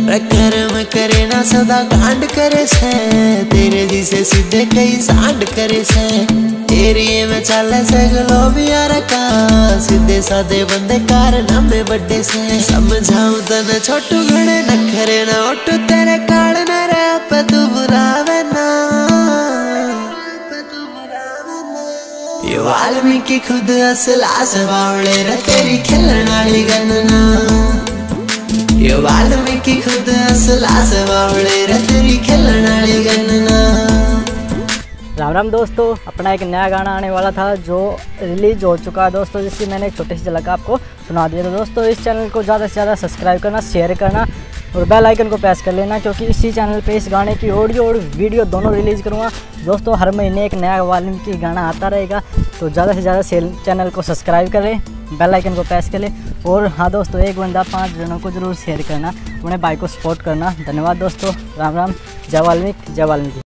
कर्म करे ना सदा कांड करे से, तेरे जिसे सीधे कई सांड करे से। एरिए में चले से गलोबिया रखा, सीधे साधे बंदे कारनामे बड़े से। समझाऊं तने छोटू घणे नखरे ना ओटू, तेरे काल न रे पे तू बुलावे ना। ये वाल्मीकि खुद असला से बावले रे तेरी खिलन वाली गणना। ये वाल्मीकि खुद असला से बावले रे तेरी खिलन वाली गणना। राम राम दोस्तों, अपना एक नया गाना आने वाला था जो रिलीज हो चुका है दोस्तों, जिसकी मैंने एक छोटी सी झलक आपको सुना दिया। तो दोस्तों इस चैनल को ज़्यादा से ज़्यादा सब्सक्राइब करना, शेयर करना और बेल आइकन को प्रेस कर लेना, क्योंकि इसी चैनल पे इस गाने की ऑडियो और वीडियो दोनों रिलीज़ करूँगा दोस्तों। हर महीने एक नया वाल्मीकि गाना आता रहेगा, तो ज़्यादा से ज़्यादा चैनल को सब्सक्राइब करें, बेल आइकन को प्रेस करें। और हाँ दोस्तों, एक बंदा 5 जनों को ज़रूर शेयर करना, अपने भाई को सपोर्ट करना। धन्यवाद दोस्तों, राम राम, जय वाल्मीकि, जय वाल्मीकि।